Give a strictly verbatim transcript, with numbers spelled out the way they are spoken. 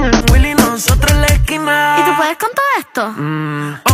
Willy, nosotros en la esquina. ¿Y tú puedes con todo esto? Mm,